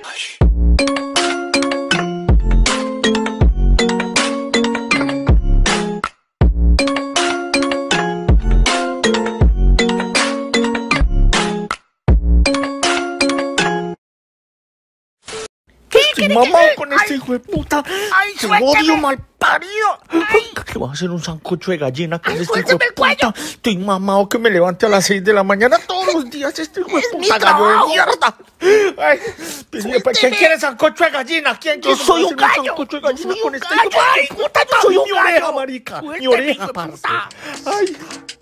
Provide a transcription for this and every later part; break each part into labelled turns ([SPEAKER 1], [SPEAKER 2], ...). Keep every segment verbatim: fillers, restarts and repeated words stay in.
[SPEAKER 1] Mamá, con este hijo de puta.
[SPEAKER 2] Ay,
[SPEAKER 1] te
[SPEAKER 2] suélteme.
[SPEAKER 1] odio, mal parido. Que vas a hacer un sancocho de gallina con
[SPEAKER 2] Ay,
[SPEAKER 1] este hijo
[SPEAKER 2] suélteme
[SPEAKER 1] de
[SPEAKER 2] el cuello.
[SPEAKER 1] puta. Estoy mamado que me levante a las seis de la mañana todos los días. Este hijo de
[SPEAKER 2] Es mi
[SPEAKER 1] puta gallo de
[SPEAKER 2] trabajo.
[SPEAKER 1] mierda. Ay, pues,
[SPEAKER 2] Suélteme.
[SPEAKER 1] ¿quién quiere sancocho de gallina? ¿Quién
[SPEAKER 2] Yo
[SPEAKER 1] quiere
[SPEAKER 2] soy un
[SPEAKER 1] hacer
[SPEAKER 2] gallo.
[SPEAKER 1] sancocho de
[SPEAKER 2] Yo
[SPEAKER 1] gallina
[SPEAKER 2] soy
[SPEAKER 1] con
[SPEAKER 2] un
[SPEAKER 1] este hijo de
[SPEAKER 2] gallo. Ay,
[SPEAKER 1] puta? Yo
[SPEAKER 2] soy
[SPEAKER 1] soy
[SPEAKER 2] un
[SPEAKER 1] mi oreja,
[SPEAKER 2] gallo.
[SPEAKER 1] marica. Mi
[SPEAKER 2] Suélteme,
[SPEAKER 1] oreja,
[SPEAKER 2] hijo de
[SPEAKER 1] parce.
[SPEAKER 2] puta.
[SPEAKER 1] Ay.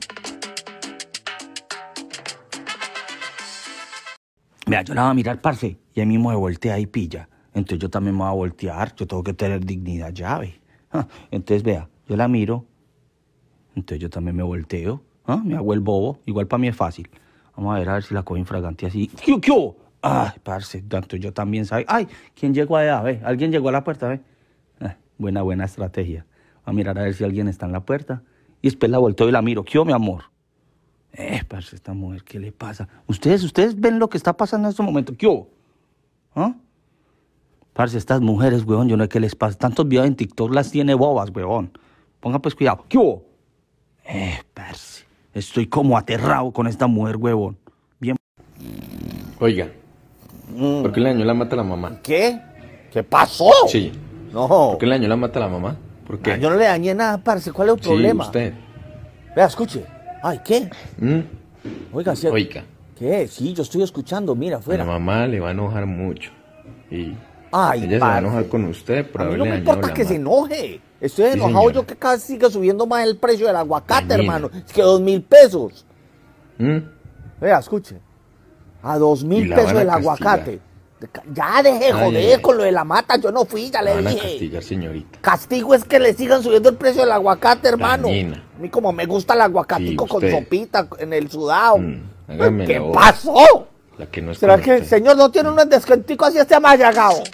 [SPEAKER 3] Vea, yo la voy a mirar, parce, y ahí mismo se voltea y pilla. Entonces yo también me voy a voltear, yo tengo que tener dignidad, llave. Ah, entonces, vea, yo la miro, entonces yo también me volteo, ah, me hago el bobo, igual para mí es fácil. Vamos a ver, a ver si la cojo infragante así. ¿Qué, qué hubo? Ay, parce, entonces yo también sabe. Ay, ¿quién llegó allá? Ve, alguien llegó a la puerta, ve. Ah, buena, buena estrategia. Voy a mirar a ver si alguien está en la puerta. Y después la volteo y la miro. ¿Qué hubo, mi amor? Eh, parce, esta mujer, ¿qué le pasa? Ustedes, ustedes ven lo que está pasando en este momento. ¿Qué hubo? ¿Ah? Parce, estas mujeres, huevón, yo no sé qué les pasa. Tantos videos en TikTok las tiene bobas, huevón. Ponga pues cuidado. ¿Qué hubo? Eh, parce, estoy como aterrado con esta mujer, huevón. Bien.
[SPEAKER 4] Oiga,
[SPEAKER 1] Mm.
[SPEAKER 4] ¿por qué le dañó la mata a la mamá?
[SPEAKER 1] ¿Qué? ¿Qué pasó?
[SPEAKER 4] Sí.
[SPEAKER 1] No.
[SPEAKER 4] ¿Por qué le dañó la mata a la mamá? ¿Por qué?
[SPEAKER 1] Ah, yo no le dañé nada, parce. ¿Cuál es el
[SPEAKER 4] Sí,
[SPEAKER 1] problema?
[SPEAKER 4] usted.
[SPEAKER 1] Vea, escuche. Ay, ¿qué?
[SPEAKER 4] ¿Mm?
[SPEAKER 1] Oiga, sí.
[SPEAKER 4] Oiga,
[SPEAKER 1] ¿Qué? Sí, yo estoy escuchando. Mira,
[SPEAKER 4] a
[SPEAKER 1] afuera.
[SPEAKER 4] la mamá le va a enojar mucho. Y
[SPEAKER 1] Ay,
[SPEAKER 4] ella se va a
[SPEAKER 1] parce.
[SPEAKER 4] enojar con usted por
[SPEAKER 1] A mí no
[SPEAKER 4] haberle
[SPEAKER 1] me
[SPEAKER 4] dañado
[SPEAKER 1] importa
[SPEAKER 4] la
[SPEAKER 1] que se
[SPEAKER 4] mata.
[SPEAKER 1] enoje. Estoy
[SPEAKER 4] Sí,
[SPEAKER 1] enojado
[SPEAKER 4] señora.
[SPEAKER 1] yo que cada vez sigue subiendo más el precio del aguacate,
[SPEAKER 4] Dañina.
[SPEAKER 1] hermano. Es que dos mil pesos.
[SPEAKER 4] ¿Mm?
[SPEAKER 1] Vea, escuche. A dos
[SPEAKER 4] Y
[SPEAKER 1] mil
[SPEAKER 4] la
[SPEAKER 1] pesos
[SPEAKER 4] van a
[SPEAKER 1] el
[SPEAKER 4] castigar.
[SPEAKER 1] aguacate. De ca- Ya deje de
[SPEAKER 4] Ay,
[SPEAKER 1] joder
[SPEAKER 4] ay, ay.
[SPEAKER 1] con lo de la mata. Yo no fui, ya
[SPEAKER 4] La
[SPEAKER 1] le
[SPEAKER 4] van a
[SPEAKER 1] dije.
[SPEAKER 4] castigar, señorita.
[SPEAKER 1] Castigo es que le sigan subiendo el precio del aguacate, hermano.
[SPEAKER 4] Dañina.
[SPEAKER 1] A mí como me gusta el aguacatico
[SPEAKER 4] Sí,
[SPEAKER 1] con
[SPEAKER 4] usted.
[SPEAKER 1] sopita en el sudado.
[SPEAKER 4] Mm, hágame
[SPEAKER 1] ¿Qué
[SPEAKER 4] la voz.
[SPEAKER 1] pasó?
[SPEAKER 4] La que no es
[SPEAKER 1] ¿Será
[SPEAKER 4] con
[SPEAKER 1] que el
[SPEAKER 4] usted.
[SPEAKER 1] señor no tiene un descuentico así este amallagado?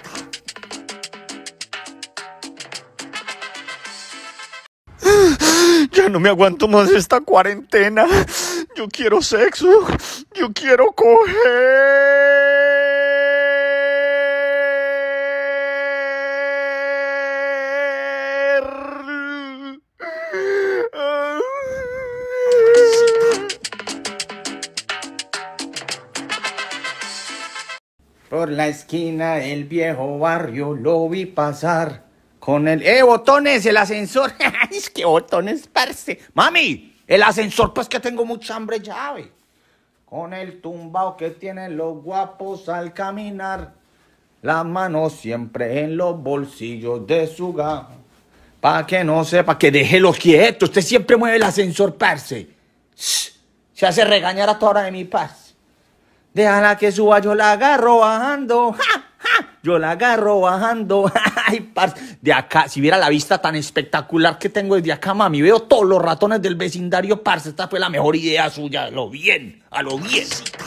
[SPEAKER 1] Ya no me aguanto más esta cuarentena. Yo quiero sexo. Yo quiero coger. Por la esquina del viejo barrio lo vi pasar con el... ¡Eh, botones! ¡El ascensor! ¡Es que botones, parce! ¡Mami! El ascensor, pues que tengo mucha hambre, llave. Con el tumbao que tienen los guapos al caminar. Las manos siempre en los bolsillos de su ga. Pa' que no sepa, que déjelo quieto. Usted siempre mueve el ascensor, parce. Shh. Se hace regañar a toda hora de mi paz. Déjala que suba, yo la agarro bajando. ¡Ja, ja! Yo la agarro bajando. Ay, parce. De acá, si viera la vista tan espectacular que tengo desde acá, mami, veo todos los ratones del vecindario, parce. Esta fue la mejor idea suya. A lo bien, a lo bien.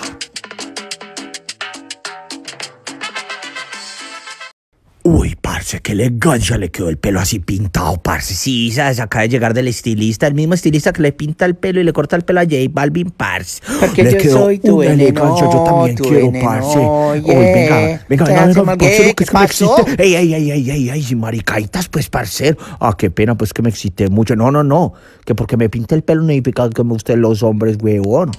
[SPEAKER 5] Uy, parce, qué elegancia le quedó el pelo así pintado, parce. Sí, sabes, acaba de llegar del estilista, el mismo estilista que le pinta el pelo y le corta el pelo a J Balvin, parce.
[SPEAKER 2] Porque
[SPEAKER 5] le
[SPEAKER 2] yo
[SPEAKER 5] quedó
[SPEAKER 2] soy tu
[SPEAKER 5] una
[SPEAKER 2] veneno,
[SPEAKER 5] elegancia, yo también
[SPEAKER 2] tu
[SPEAKER 5] quiero,
[SPEAKER 2] veneno,
[SPEAKER 5] parce.
[SPEAKER 2] oye.
[SPEAKER 5] Uy, venga, venga,
[SPEAKER 2] ¿Qué
[SPEAKER 5] venga,
[SPEAKER 2] hace,
[SPEAKER 5] venga,
[SPEAKER 2] Maguey?
[SPEAKER 5] parcero, que
[SPEAKER 2] ¿Qué
[SPEAKER 5] es que me
[SPEAKER 2] pasó?
[SPEAKER 5] excité. Ey, ey, ey, ey, ey, ey, si maricaitas, pues, parcero. Ah, qué pena, pues, que me excité mucho. No, no, no, que porque me pinta el pelo no significa que me gusten los hombres, huevón.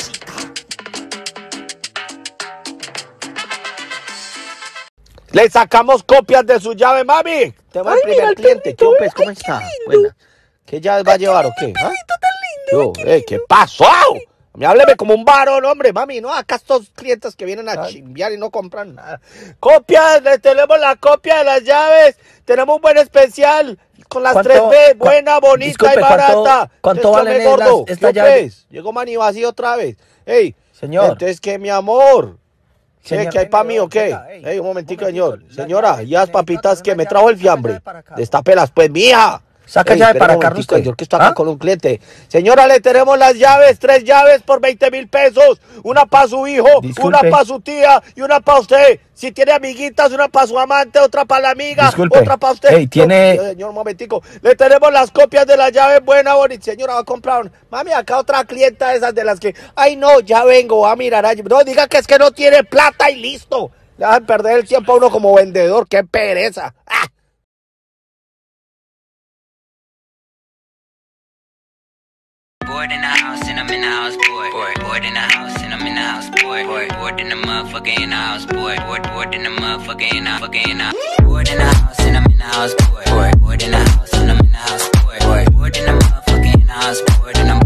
[SPEAKER 1] Le sacamos copias de su llave, mami. Tenemos el primer cliente. ¿Qué pues, ¿Cómo está? Buena. ¿Qué llave va a llevar o qué? ¿Ah? Yo, eh, ¿qué pasó? Me hábleme como un varón, hombre, mami. No, acá estos clientes que vienen a chimbear y no compran nada. Copias, le tenemos la copia de las llaves. Tenemos un buen especial con las tres B, buena, bonita
[SPEAKER 2] disculpe,
[SPEAKER 1] y barata.
[SPEAKER 2] ¿cuánto- cuánto
[SPEAKER 1] Entonces,
[SPEAKER 2] valen
[SPEAKER 1] come, gordo.
[SPEAKER 2] las- esta
[SPEAKER 1] ¿Qué
[SPEAKER 2] llave?
[SPEAKER 1] pues? Llegó Manny vacío otra vez. Ey,
[SPEAKER 2] Señor.
[SPEAKER 1] entonces, ¿qué, mi amor? ¿Qué,
[SPEAKER 2] Señor,
[SPEAKER 1] ¿Qué hay para mí o qué?
[SPEAKER 2] venga, ey,
[SPEAKER 1] Ey, un momentico,
[SPEAKER 2] un
[SPEAKER 1] señor.
[SPEAKER 2] momentito, la
[SPEAKER 1] Señora,
[SPEAKER 2] llave,
[SPEAKER 1] ¿y las
[SPEAKER 2] necesito
[SPEAKER 1] papitas
[SPEAKER 2] una
[SPEAKER 1] que me
[SPEAKER 2] llave,
[SPEAKER 1] trajo el
[SPEAKER 2] saca
[SPEAKER 1] fiambre?
[SPEAKER 2] llave para acá.
[SPEAKER 1] Destápelas, pues, mija.
[SPEAKER 2] Saca
[SPEAKER 1] Ey,
[SPEAKER 2] llave
[SPEAKER 1] espere
[SPEAKER 2] para
[SPEAKER 1] un
[SPEAKER 2] acá,
[SPEAKER 1] momentico,
[SPEAKER 2] usted.
[SPEAKER 1] señor, que está acá
[SPEAKER 2] ¿Ah?
[SPEAKER 1] con un cliente. Señora, le tenemos las llaves, tres llaves por veinte mil pesos. Una para su hijo,
[SPEAKER 2] Disculpe.
[SPEAKER 1] una para su tía y una para usted. Si tiene amiguitas, una para su amante, otra para la amiga,
[SPEAKER 2] Disculpe.
[SPEAKER 1] otra para usted.
[SPEAKER 2] Ey, tiene-
[SPEAKER 1] No, señor, un momentico. Le tenemos las copias de las llaves buena, bonita. Señora, va a comprar una. Mami, acá otra clienta de esas de las que, ay, no, ya vengo, va a mirar allí. No, diga que es que no tiene plata y listo. Le hacen perder el tiempo a uno como vendedor. ¡Qué pereza! ¡Ah!
[SPEAKER 2] Bored in the house and I'm in the house, bored. Bored, bored in the house and I'm in the house, bored. Bored, bored in the motherfucker in the house, bored. Bored, bored in the motherfucker in the fucking in the. Bored in the house and I'm in the house, bored. Bored, bored in the house and I'm in the house, bored. Bored, bored in the motherfucker in the house, bored and I'm